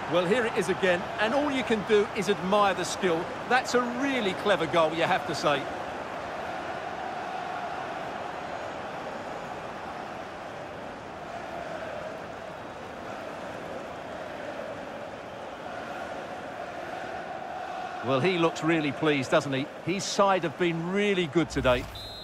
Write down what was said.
Well, here it is again, and all you can do is admire the skill. That's a really clever goal, you have to say. Well, he looks really pleased, doesn't he? His side have been really good today.